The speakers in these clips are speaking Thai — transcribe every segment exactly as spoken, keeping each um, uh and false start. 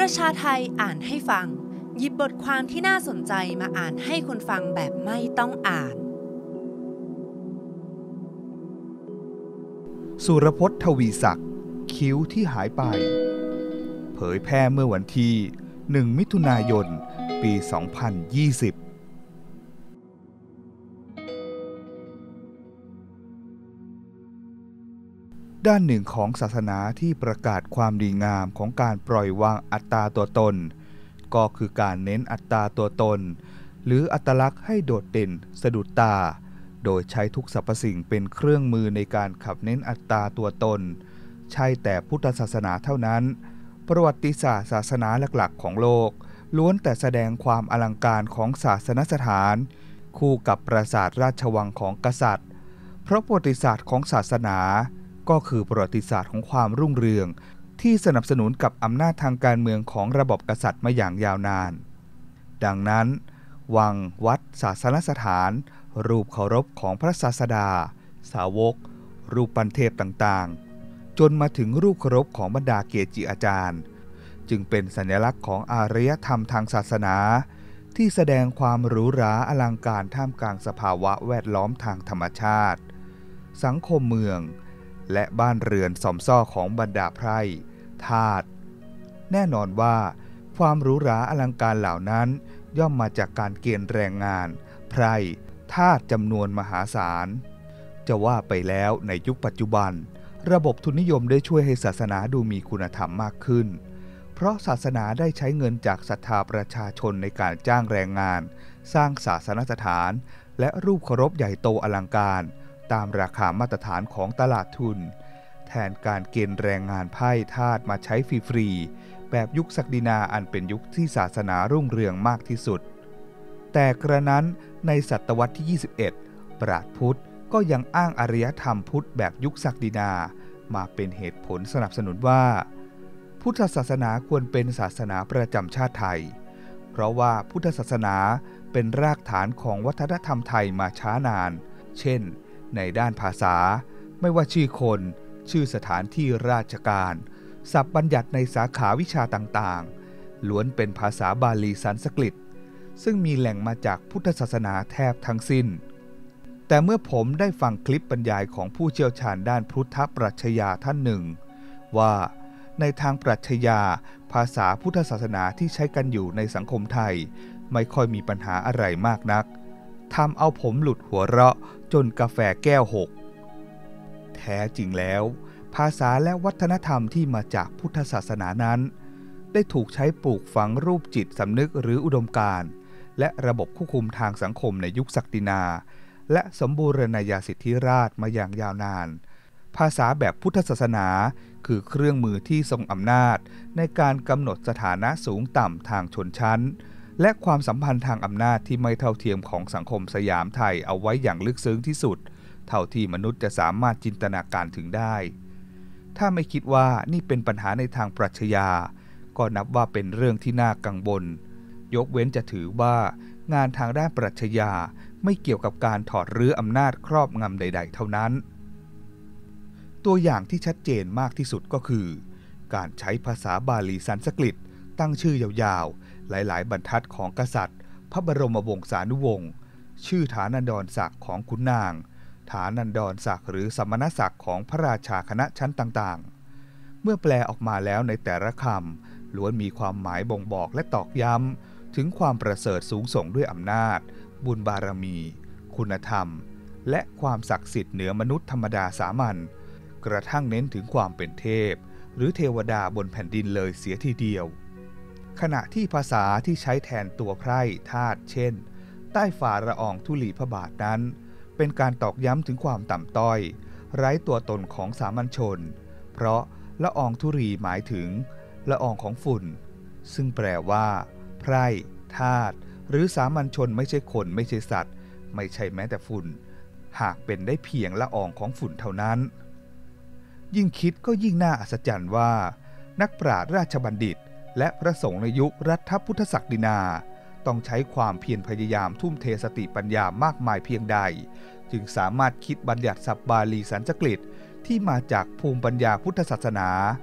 ประชาไทยอ่านให้ฟังหยิบบทความที่น่าสนใจมาอ่านให้คนฟังแบบไม่ต้องอ่านสุรพจน์ ทวีศักดิ์คิ้วที่หายไปเผยแพร่เมื่อวันที่หนึ่งมิถุนายนปีสองพันยี่สิบด้านหนึ่งของศาสนาที่ประกาศความดีงามของการปล่อยวางอัตตาตัวตนก็คือการเน้นอัตตาตัวตนหรืออัตลักษณ์ให้โดดเด่นสะดุดตาโดยใช้ทุกสรรพสิ่งเป็นเครื่องมือในการขับเน้นอัตตาตัวตนใช่แต่พุทธศาสนาเท่านั้นประวัติศาสตร์ศาสนาหลักๆของโลกล้วนแต่แสดงความอลังการของศาสนสถานคู่กับปราสาทราชวังของกษัตริย์เพราะประวัติศาสตร์ของศาสนาก็คือประวัติศาสตร์ของความรุ่งเรืองที่สนับสนุนกับอำนาจทางการเมืองของระบบกษัตริย์มาอย่างยาวนานดังนั้นวังวัดศาสนสถานรูปเคารพของพระศาสดาสาวกรูปปั้นเทพต่างๆจนมาถึงรูปเคารพของบรรดาเกจิอาจารย์จึงเป็นสัญลักษณ์ของอารยธรรมทางศาสนาที่แสดงความหรูหราอลังการท่ามกลางสภาวะแวดล้อมทางธรรมชาติสังคมเมืองและบ้านเรือนสมซ่อของบรรดาไพร่ทาสแน่นอนว่าความหรูหราอลังการเหล่านั้นย่อมมาจากการเกณฑ์แรงงานไพร่ทาสจำนวนมหาศาลจะว่าไปแล้วในยุคปัจจุบันระบบทุนนิยมได้ช่วยให้ศาสนาดูมีคุณธรรมมากขึ้นเพราะศาสนาได้ใช้เงินจากศรัทธาประชาชนในการจ้างแรงงานสร้างศาสนสถานและรูปเคารพใหญ่โตอลังการตามราคามาตรฐานของตลาดทุนแทนการเกณฑ์แรงงานไพร่ทาสมาใช้ฟรีๆแบบยุคศักดินาอันเป็นยุคที่ศาสนารุ่งเรืองมากที่สุดแต่กระนั้นในศตวรรษที่ยี่สิบเอ็ดปราชญ์พุทธก็ยังอ้างอารยธรรมพุทธแบบยุคศักดินามาเป็นเหตุผลสนับสนุนว่าพุทธศาสนาควรเป็นศาสนาประจำชาติไทยเพราะว่าพุทธศาสนาเป็นรากฐานของวัฒนธรรมไทยมาช้านานเช่นในด้านภาษาไม่ว่าชื่อคนชื่อสถานที่ราชการศัพท์บัญญัติในสาขาวิชาต่างๆล้วนเป็นภาษาบาลีสันสกฤตซึ่งมีแหล่งมาจากพุทธศาสนาแทบทั้งสิ้นแต่เมื่อผมได้ฟังคลิปบรรยายของผู้เชี่ยวชาญด้านพุทธปรัชญาท่านหนึ่งว่าในทางปรัชญาภาษาพุทธศาสนาที่ใช้กันอยู่ในสังคมไทยไม่ค่อยมีปัญหาอะไรมากนักทำเอาผมหลุดหัวเราะจนกาแฟแก้วหกแท้จริงแล้วภาษาและวัฒนธรรมที่มาจากพุทธศาสนานั้นได้ถูกใช้ปลูกฝังรูปจิตสำนึกหรืออุดมการณ์และระบบควบคุมทางสังคมในยุคศักดินาและสมบูรณาญาสิทธิราชย์มาอย่างยาวนานภาษาแบบพุทธศาสนาคือเครื่องมือที่ทรงอำนาจในการกำหนดสถานะสูงต่ำทางชนชั้นและความสัมพันธ์ทางอำนาจที่ไม่เท่าเทียมของสังคมสยามไทยเอาไว้อย่างลึกซึ้งที่สุดเท่าที่มนุษย์จะสามารถจินตนาการถึงได้ถ้าไม่คิดว่านี่เป็นปัญหาในทางปรัชญาก็นับว่าเป็นเรื่องที่น่ากังวลยกเว้นจะถือว่างานทางด้านปรัชญาไม่เกี่ยวกับการถอดรื้ออำนาจครอบงำใดๆเท่านั้นตัวอย่างที่ชัดเจนมากที่สุดก็คือการใช้ภาษาบาลีสันสกฤตตั้งชื่อยาวๆหลายๆบรรทัดของกษัตริย์พระบรมวงศานุวงศ์ชื่อฐานันดรศักดิ์ของขุนนางฐานันดรศักดิ์หรือสมณศักดิ์ของพระราชาคณะชั้นต่างๆเมื่อแปลออกมาแล้วในแต่ละคำล้วนมีความหมายบ่งบอกและตอกย้ำถึงความประเสริฐสูงส่งด้วยอำนาจบุญบารมีคุณธรรมและความศักดิ์สิทธิ์เหนือมนุษย์ธรรมดาสามัญกระทั่งเน้นถึงความเป็นเทพหรือเทวดาบนแผ่นดินเลยเสียทีเดียวขณะที่ภาษาที่ใช้แทนตัวไพร่ทาสเช่นใต้ฝ่าละอองธุลีพระบาทนั้นเป็นการตอกย้ำถึงความต่ำต้อยไร้ตัวตนของสามัญชนเพราะละอองธุลีหมายถึงละอองของฝุ่นซึ่งแปลว่าไพร่ทาสหรือสามัญชนไม่ใช่คนไม่ใช่สัตว์ไม่ใช่แม้แต่ฝุ่นหากเป็นได้เพียงละอองของฝุ่นเท่านั้นยิ่งคิดก็ยิ่งน่าอัศจรรย์ว่านักปราชญ์ราชบัณฑิตและพระสงฆ์ในยุครัฐพุทธศักดินาต้องใช้ความเพียรพยายามทุ่มเทสติปัญญามากมายเพียงใดจึงสามารถคิดบัญญัติศัพท์บาลีสันสกฤตที่มาจากภูมิปัญญาพุทธศาสนา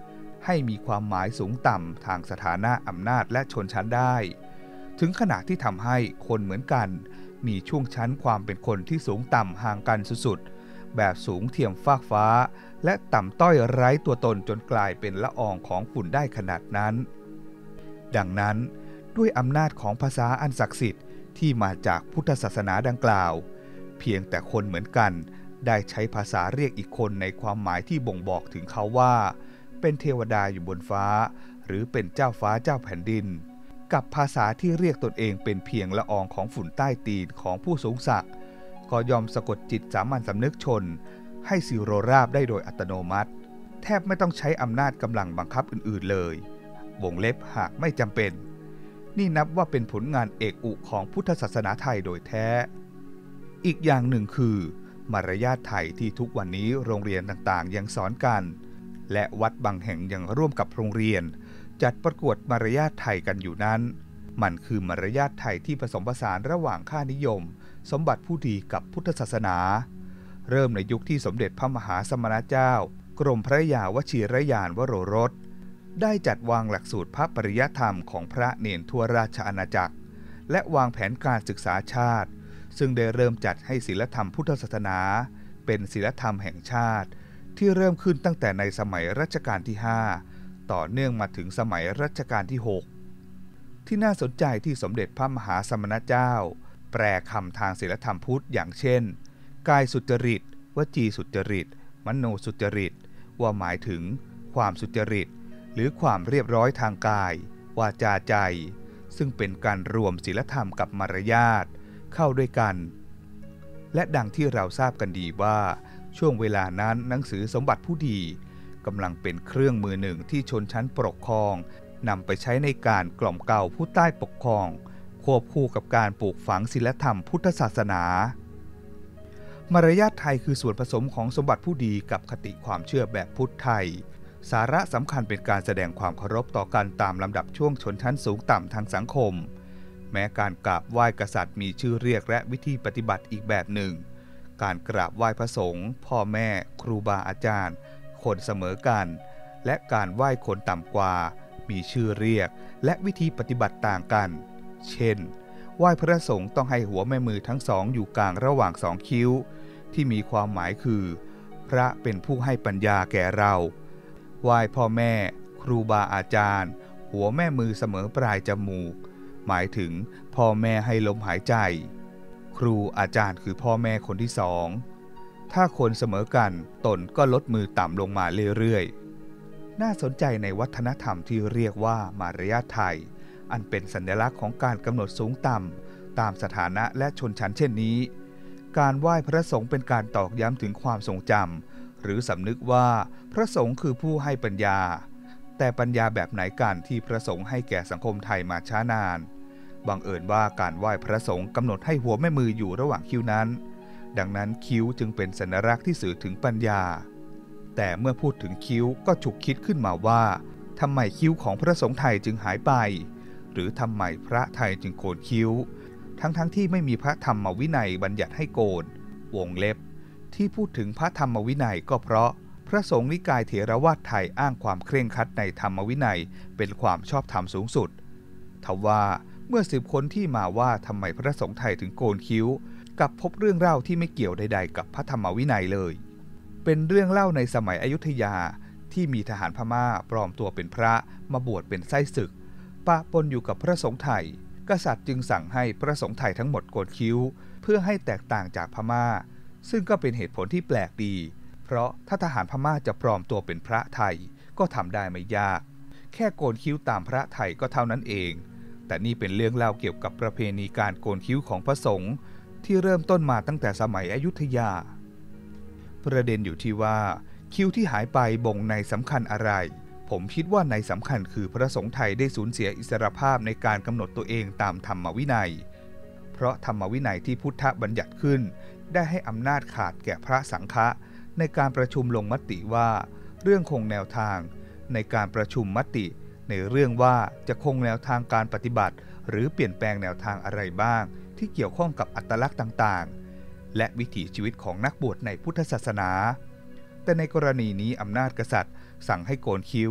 ให้มีความหมายสูงต่ำทางสถานะอำนาจและชนชั้นได้ถึงขนาดที่ทำให้คนเหมือนกันมีช่วงชั้นความเป็นคนที่สูงต่ำห่างกันสุดๆแบบสูงเทียมฟากฟ้าและต่ำต้อยไร้ตัวตนจนกลายเป็นละอองของฝุ่นได้ขนาดนั้นดังนั้นด้วยอำนาจของภาษาอันศักดิ์สิทธิ์ที่มาจากพุทธศาสนาดังกล่าวเพียงแต่คนเหมือนกันได้ใช้ภาษาเรียกอีกคนในความหมายที่บ่งบอกถึงเขาว่าเป็นเทวดาอยู่บนฟ้าหรือเป็นเจ้าฟ้าเจ้าแผ่นดินกับภาษาที่เรียกตนเองเป็นเพียงละอองของฝุ่นใต้ตีนของผู้สูงศักดิ์ก็ยอมสะกดจิตสามัญสำนึกชนให้สิโรราบได้โดยอัตโนมัติแทบไม่ต้องใช้อำนาจกำลังบังคับอื่นๆเลยวงเล็บหากไม่จำเป็นนี่นับว่าเป็นผลงานเอกอุของพุทธศาสนาไทยโดยแท้อีกอย่างหนึ่งคือมารยาทไทยที่ทุกวันนี้โรงเรียนต่างๆยังสอนกันและวัดบางแห่งยังร่วมกับโรงเรียนจัดประกวดมารยาทไทยกันอยู่นั้นมันคือมารยาทไทยที่ผสมผสานระหว่างค่านิยมสมบัติผู้ดีกับพุทธศาสนาเริ่มในยุคที่สมเด็จพระมหาสมณเจ้ากรมพระยาวชิรยานวโรรสได้จัดวางหลักสูตรพระปริยธรรมของพระเนนทั่วราชอาณาจักรและวางแผนการศึกษาชาติซึ่งได้เริ่มจัดให้ศีลธรรมพุทธศาสนาเป็นศีลธรรมแห่งชาติที่เริ่มขึ้นตั้งแต่ในสมัยรัชกาลที่ห้าต่อเนื่องมาถึงสมัยรัชกาลที่หกที่น่าสนใจที่สมเด็จพระมหาสมณเจ้าแปลคำทางศีลธรรมพุทธอย่างเช่นกายสุจริตวจีสุจริตมโนสุจริตว่าหมายถึงความสุจริตหรือความเรียบร้อยทางกายวาจาใจซึ่งเป็นการรวมศีลธรรมกับมารยาทเข้าด้วยกันและดังที่เราทราบกันดีว่าช่วงเวลานั้นหนังสือสมบัติผู้ดีกำลังเป็นเครื่องมือหนึ่งที่ชนชั้นปกครองนำไปใช้ในการกล่อมเกลาผู้ใต้ปกครองควบคู่กับการปลูกฝังศีลธรรมพุทธศาสนามารยาทไทยคือส่วนผสมของสมบัติผู้ดีกับคติความเชื่อแบบพุทธไทยสาระสำคัญเป็นการแสดงความเคารพต่อกันตามลำดับช่วงชนชั้นสูงต่ำทางสังคมแม้การกราบไหว้กษัตริย์มีชื่อเรียกและวิธีปฏิบัติอีกแบบหนึ่งการกราบไหว้พระสงฆ์พ่อแม่ครูบาอาจารย์คนเสมอกันและการไหว้คนต่ำกว่ามีชื่อเรียกและวิธีปฏิบัติต่างกันเช่นไหว้พระสงฆ์ต้องให้หัวแม่มือทั้งสองอยู่กลางระหว่างสองคิ้วที่มีความหมายคือพระเป็นผู้ให้ปัญญาแก่เราไหว้พ่อแม่ครูบาอาจารย์หัวแม่มือเสมอปลายจมูกหมายถึงพ่อแม่ให้ลมหายใจครูอาจารย์คือพ่อแม่คนที่สองถ้าคนเสมอกันตนก็ลดมือต่ำลงมาเรื่อยๆน่าสนใจในวัฒนธรรมที่เรียกว่ามารยาทไทยอันเป็นสัญลักษณ์ของการกำหนดสูงต่ำตามสถานะและชนชั้นเช่นนี้การไหว้พระสงฆ์เป็นการตอกย้ำถึงความทรงจำหรือสำนึกว่าพระสงฆ์คือผู้ให้ปัญญาแต่ปัญญาแบบไหนกันที่พระสงฆ์ให้แก่สังคมไทยมาช้านานบังเอิญว่าการไหว้พระสงฆ์กำหนดให้หัวแม่มืออยู่ระหว่างคิ้วนั้นดังนั้นคิ้วจึงเป็นสัญลักษณ์ที่สื่อถึงปัญญาแต่เมื่อพูดถึงคิ้วก็ฉุกคิดขึ้นมาว่าทำไมคิ้วของพระสงฆ์ไทยจึงหายไปหรือทำไมพระไทยจึงโกนคิ้วทั้งๆ ท, ที่ไม่มีพระธรรมวินัยบัญญัติให้โกนวงเล็บที่พูดถึงพระธรรมวินัยก็เพราะพระสงฆ์นิกายเถรวาทไทยอ้างความเคร่งครัดในธรรมวินัยเป็นความชอบธรรมสูงสุดทว่าเมื่อสืบค้นที่มาว่าทำไมพระสงฆ์ไทยถึงโกนคิ้วกับพบเรื่องเล่าที่ไม่เกี่ยวใดๆกับพระธรรมวินัยเลยเป็นเรื่องเล่าในสมัยอยุธยาที่มีทหารพม่าปลอมตัวเป็นพระมาบวชเป็นไส้ศึกปะปนอยู่กับพระสงฆ์ไทยกษัตริย์จึงสั่งให้พระสงฆ์ไทยทั้งหมดโกนคิ้วเพื่อให้แตกต่างจากพม่าซึ่งก็เป็นเหตุผลที่แปลกดีเพราะถ้าทหารพม่าจะปลอมตัวเป็นพระไทยก็ทำได้ไม่ยากแค่โกนคิ้วตามพระไทยก็เท่านั้นเองแต่นี่เป็นเรื่องเล่าเกี่ยวกับประเพณีการโกนคิ้วของพระสงฆ์ที่เริ่มต้นมาตั้งแต่สมัยอยุธยาประเด็นอยู่ที่ว่าคิ้วที่หายไปบ่งในสำคัญอะไรผมคิดว่าในสำคัญคือพระสงฆ์ไทยได้สูญเสียอิสรภาพในการกำหนดตัวเองตามธรรมวินัยเพราะธรรมวินัยที่พุทธบัญญัติขึ้นได้ให้อำนาจขาดแก่พระสังฆะในการประชุมลงมติว่าเรื่องคงแนวทางในการประชุมมติในเรื่องว่าจะคงแนวทางการปฏิบัติหรือเปลี่ยนแปลงแนวทางอะไรบ้างที่เกี่ยวข้องกับอัตลักษณ์ต่างๆและวิถีชีวิตของนักบวชในพุทธศาสนาแต่ในกรณีนี้อำนาจกษัตริย์สั่งให้โกนคิ้ว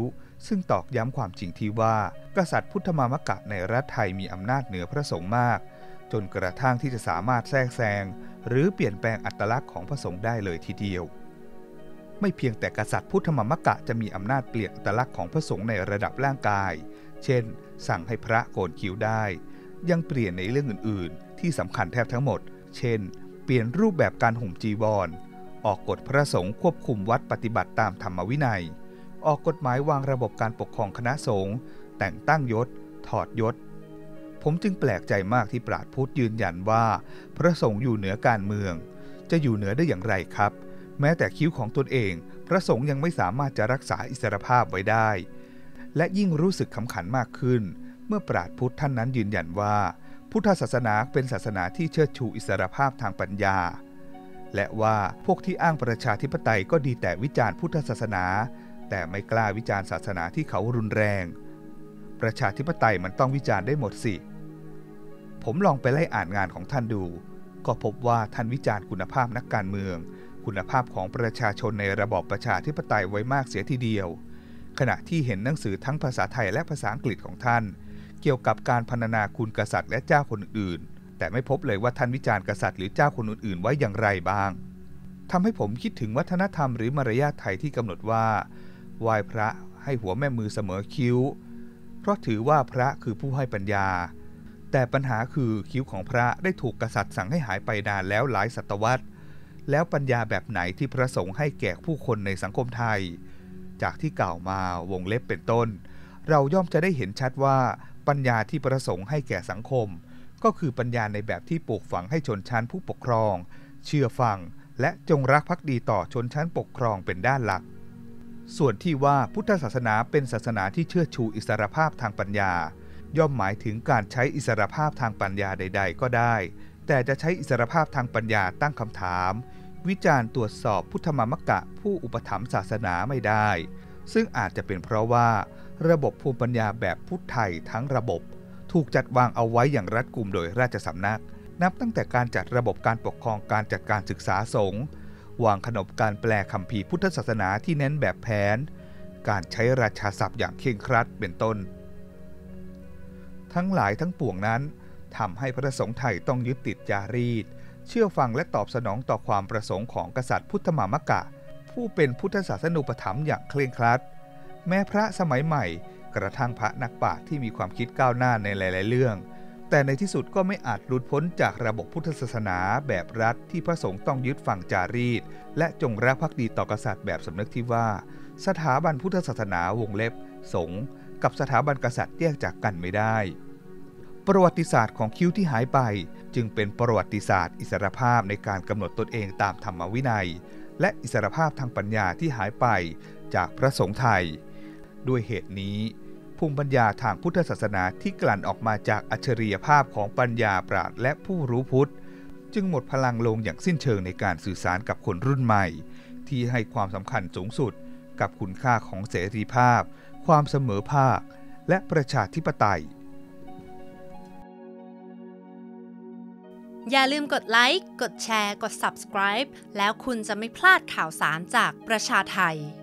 ซึ่งตอกย้ำความจริงที่ว่ากษัตริย์พุทธมามกะในรัฐไทยมีอำนาจเหนือพระสงฆ์มากจนกระทั่งที่จะสามารถแทรกแซงหรือเปลี่ยนแปลงอัตลักษณ์ของพระสงฆ์ได้เลยทีเดียวไม่เพียงแต่กษัตริย์พุทธมามกะจะมีอำนาจเปลี่ยนอัตลักษณ์ของพระสงฆ์ในระดับร่างกายเช่นสั่งให้พระโกนคิ้วได้ยังเปลี่ยนในเรื่องอื่นๆที่สำคัญแทบทั้งหมดเช่นเปลี่ยนรูปแบบการห่มจีวรออกกฎพระสงฆ์ควบคุมวัดปฏิบัติตามธรรมวินัยออกกฎหมายวางระบบการปกครองคณะสงฆ์แต่งตั้งยศถอดยศผมจึงแปลกใจมากที่ปราชญ์พุทธยืนยันว่าพระสงฆ์อยู่เหนือการเมืองจะอยู่เหนือได้อย่างไรครับแม้แต่คิ้วของตนเองพระสงฆ์ยังไม่สามารถจะรักษาอิสรภาพไว้ได้และยิ่งรู้สึกขำขันมากขึ้นเมื่อปราชญ์พุทธท่านนั้นยืนยันว่าพุทธศาสนาเป็นศาสนาที่เชิดชูอิสรภาพทางปัญญาและว่าพวกที่อ้างประชาธิปไตยก็ดีแต่วิจารณ์พุทธศาสนาแต่ไม่กล้าวิจารณ์ศาสนาที่เขารุนแรงประชาธิปไตยมันต้องวิจารณ์ได้หมดสิผมลองไปไล่อ่านงานของท่านดูก็พบว่าท่านวิจารณ์คุณภาพนักการเมืองคุณภาพของประชาชนในระบอบประชาธิปไตยไว้มากเสียทีเดียวขณะที่เห็นหนังสือทั้งภาษาไทยและภาษาอังกฤษของท่านเกี่ยวกับการพรรณนาคุณกษัตริย์และเจ้าคนอื่นแต่ไม่พบเลยว่าท่านวิจารณ์กษัตริย์หรือเจ้าคนอื่นๆไว้อย่างไรบ้างทำให้ผมคิดถึงวัฒนธรรมหรือมารยาทไทยที่กำหนดว่าไหว้พระให้หัวแม่มือเสมอคิ้วเพราะถือว่าพระคือผู้ให้ปัญญาแต่ปัญหาคือคิ้วของพระได้ถูกกษัตริย์สั่งให้หายไปนานแล้วหลายศตวรรษแล้วปัญญาแบบไหนที่พระสงฆ์ให้แก่ผู้คนในสังคมไทยจากที่กล่าวมาวงเล็บเป็นต้นเราย่อมจะได้เห็นชัดว่าปัญญาที่พระสงฆ์ให้แก่สังคมก็คือปัญญาในแบบที่ปลูกฝังให้ชนชั้นผู้ปกครองเชื่อฟังและจงรักภักดีต่อชนชั้นปกครองเป็นด้านหลักส่วนที่ว่าพุทธศาสนาเป็นศาสนาที่เชิดชูอิสรภาพทางปัญญาย่อมหมายถึงการใช้อิสรภาพทางปัญญาใดๆก็ได้แต่จะใช้อิสรภาพทางปัญญาตั้งคำถามวิจารณ์ตรวจสอบพุทธมามกะผู้อุปถัมภ์ศาสนาไม่ได้ซึ่งอาจจะเป็นเพราะว่าระบบภูมิปัญญาแบบพุทธไทยทั้งระบบถูกจัดวางเอาไว้อย่างรัดกุมโดยราชสำนักนับตั้งแต่การจัดระบบการปกครองการจัดการศึกษาสงฆ์วางขนบการแปลคัมภีร์พุทธศาสนาที่เน้นแบบแผนการใช้ราชาศัพท์อย่างเคร่งครัดเป็นต้นทั้งหลายทั้งปวงนั้นทำให้พระสงฆ์ไทยต้องยึดติดจารีตเชื่อฟังและตอบสนองต่อความประสงค์ของกษัตริย์พุทธมามกะผู้เป็นพุทธศาสนูปถัมภ์อย่างเคร่งครัดแม้พระสมัยใหม่กระทั่งพระนักปราชญ์ที่มีความคิดก้าวหน้าในหลายๆเรื่องแต่ในที่สุดก็ไม่อาจหลุดพ้นจากระบบพุทธศาสนาแบบรัฐที่พระสงฆ์ต้องยึดฟังจารีตและจงรักภักดีต่อกษัตริย์แบบสำนึกที่ว่าสถาบันพุทธศาสนาวงเล็บสงฆ์กับสถาบันกษัตริย์แยกจากกันไม่ได้ประวัติศาสตร์ของคิ้วที่หายไปจึงเป็นประวัติศาสตร์อิสรภาพในการกำหนดตนเองตามธรรมวินัยและอิสรภาพทางปัญญาที่หายไปจากพระสงฆ์ไทยด้วยเหตุนี้ภูมิปัญญาทางพุทธศาสนาที่กลั่นออกมาจากอัจฉริยภาพของปัญญาปราชญ์และผู้รู้พุทธจึงหมดพลังลงอย่างสิ้นเชิงในการสื่อสารกับคนรุ่นใหม่ที่ให้ความสำคัญสูงสุดกับคุณค่าของเสรีภาพความเสมอภาคและประชาธิปไตยอย่าลืมกดไลค์กดแชร์กด Subscribe แล้วคุณจะไม่พลาดข่าวสารจากประชาไทย